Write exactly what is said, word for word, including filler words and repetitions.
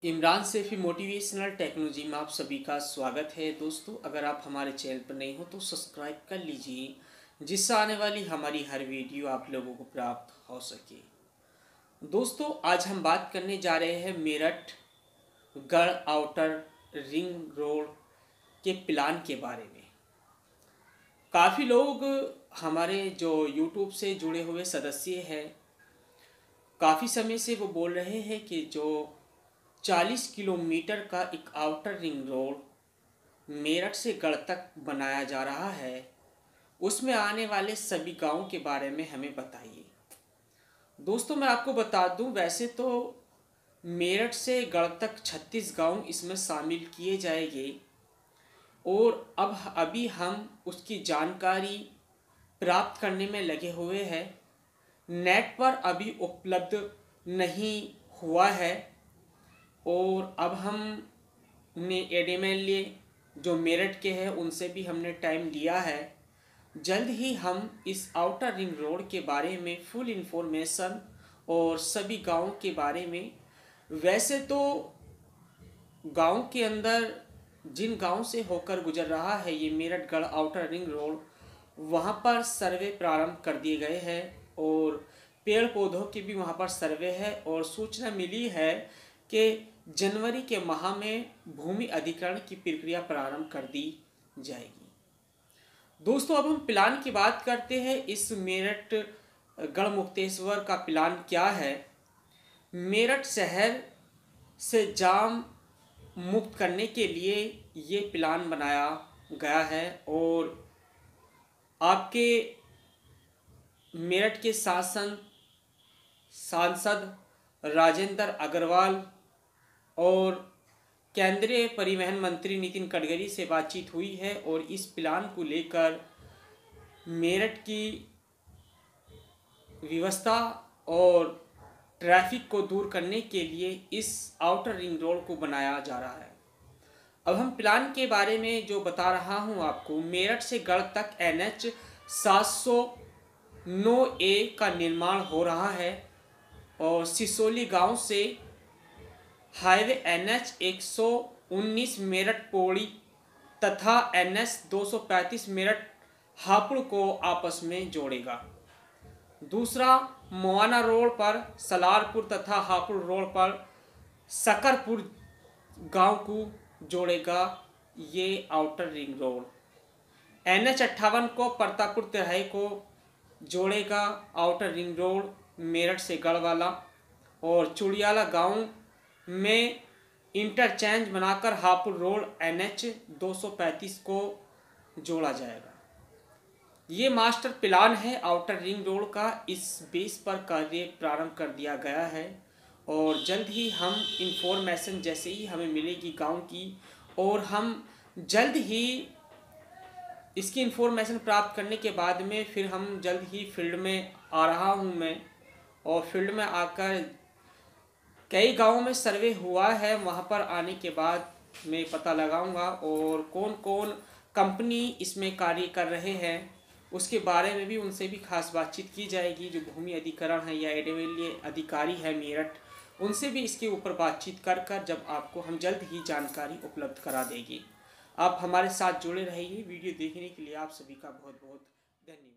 Imran Saifi motivational technology में आप सभी का स्वागत है। दोस्तों, अगर आप हमारे चैनल पर नहीं हो तो सब्सक्राइब कर लीजिए, जिससे आने वाली हमारी हर वीडियो आप लोगों को प्राप्त हो सके। दोस्तों, आज हम बात करने जा रहे हैं Meerut Garh outer ring road के प्लान के बारे में। काफ़ी लोग हमारे जो यूट्यूब से जुड़े हुए सदस्य हैं, काफ़ी समय से वो बोल रहे हैं कि जो चालीस किलोमीटर का एक आउटर रिंग रोड मेरठ से गढ़ तक बनाया जा रहा है, उसमें आने वाले सभी गांवों के बारे में हमें बताइए। दोस्तों, मैं आपको बता दूं, वैसे तो मेरठ से गढ़ तक छत्तीस गांव इसमें शामिल किए जाएंगे और अब अभी हम उसकी जानकारी प्राप्त करने में लगे हुए हैं। नेट पर अभी उपलब्ध नहीं हुआ है और अब हमने एडीएमएलए जो मेरठ के हैं उनसे भी हमने टाइम लिया है। जल्द ही हम इस आउटर रिंग रोड के बारे में फुल इंफॉर्मेशन और सभी गांवों के बारे में, वैसे तो गांव के अंदर जिन गांव से होकर गुजर रहा है ये Meerut Garh outer ring road, वहां पर सर्वे प्रारंभ कर दिए गए हैं और पेड़ पौधों की भी वहां पर सर्वे है और सूचना मिली है कि जनवरी के माह में भूमि अधिग्रहण की प्रक्रिया प्रारंभ कर दी जाएगी। दोस्तों, अब हम प्लान की बात करते हैं। इस मेरठ गढ़ मुक्तेश्वर का प्लान क्या है। मेरठ शहर से जाम मुक्त करने के लिए ये प्लान बनाया गया है और आपके मेरठ के शासन सांसद राजेंद्र अग्रवाल और केंद्रीय परिवहन मंत्री नितिन गडकरी से बातचीत हुई है और इस प्लान को लेकर मेरठ की व्यवस्था और ट्रैफिक को दूर करने के लिए इस आउटर रिंग रोड को बनाया जा रहा है। अब हम प्लान के बारे में जो बता रहा हूं आपको, मेरठ से गढ़ तक एन एच सात सौ नौ ए का निर्माण हो रहा है और सिसोली गांव से हाईवे एन एच एक सौ उन्नीस मेरठ पौड़ी तथा एन एच दो सौ पैंतीस मेरठ हापुड़ को आपस में जोड़ेगा। दूसरा, मोआना रोड पर सलारपुर तथा हापुड़ रोड पर सकरपुर गांव को जोड़ेगा ये outer ring road. N H अट्ठावन को प्रतापपुर तिराहे को जोड़ेगा आउटर रिंग रोड मेरठ से गढ़ वाला, और चुड़ियाला गांव में इंटरचेंज बनाकर हापुड़ रोड एन एच दो सौ पैंतीस को जोड़ा जाएगा। ये मास्टर प्लान है आउटर रिंग रोड का। इस बेस पर कार्य प्रारंभ कर दिया गया है और जल्द ही हम इंफॉर्मेशन जैसे ही हमें मिलेगी गांव की, और हम जल्द ही इसकी इंफॉर्मेशन प्राप्त करने के बाद में फिर हम जल्द ही फील्ड में आ रहा हूं मैं, और फील्ड में आकर कई गांवों में सर्वे हुआ है, वहां पर आने के बाद मैं पता लगाऊंगा और कौन कौन कंपनी इसमें कार्य कर रहे हैं उसके बारे में भी उनसे भी खास बातचीत की जाएगी। जो भूमि अधिग्रहण है या एडीएमएलए अधिकारी है मेरठ, उनसे भी इसके ऊपर बातचीत कर कर जब आपको हम जल्द ही जानकारी उपलब्ध करा देंगे। आप हमारे साथ जुड़े रहिए। वीडियो देखने के लिए आप सभी का बहुत बहुत धन्यवाद।